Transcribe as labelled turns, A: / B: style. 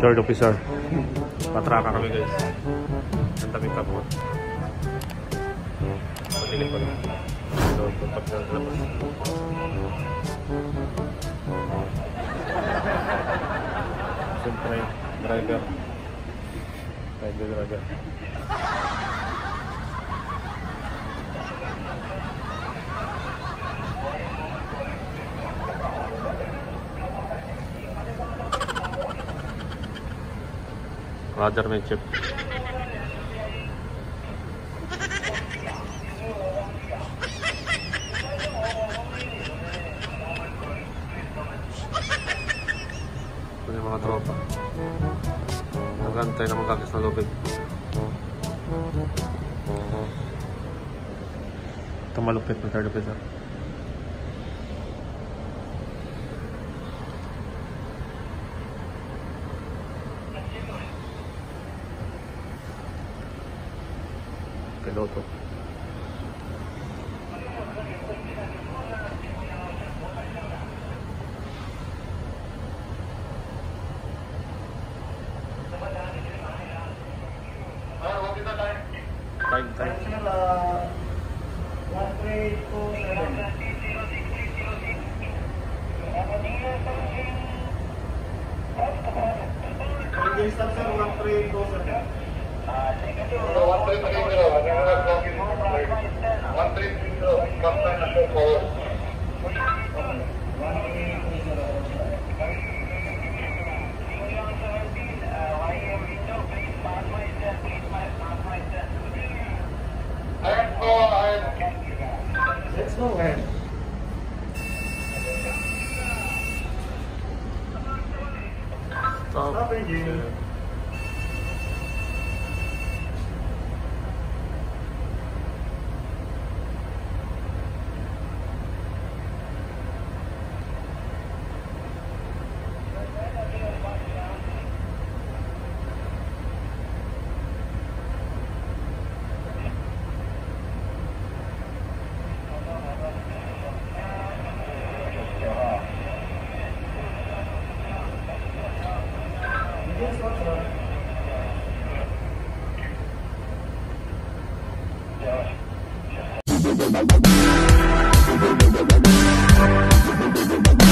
A: Third officer. Patraka kami guys. Ang daming kapot. Pagdilim pa lang. Pag nalabas. Siyempre, driver. Driver. Roger, may chip. Ito yung mga tropa. Nagantay na magkakis na lubid. Ito malupit na third officer. Piloto. Time.
B: Let's go ahead.
A: Stop engine.
B: Yeah.